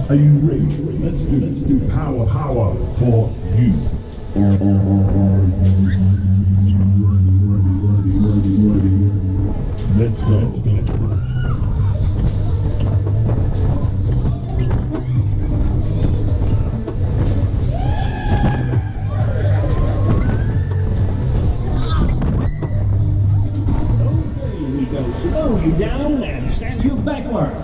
Are you ready? Let's do power for you. Let's go. Slow you down and send you backwards.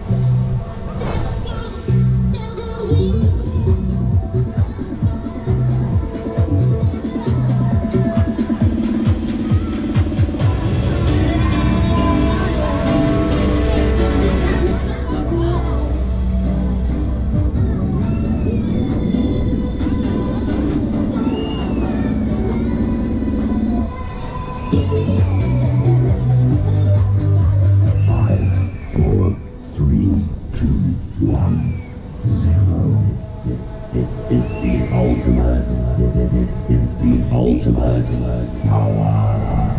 This is the ultimate. This is the ultimate power.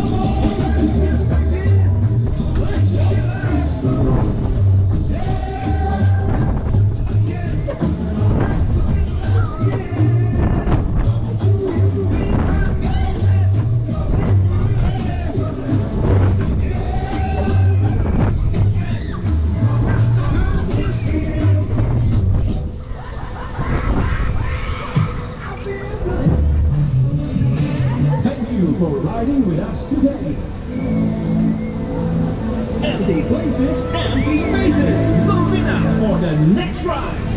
For riding with us today. Empty places, empty spaces. The winner for the next ride.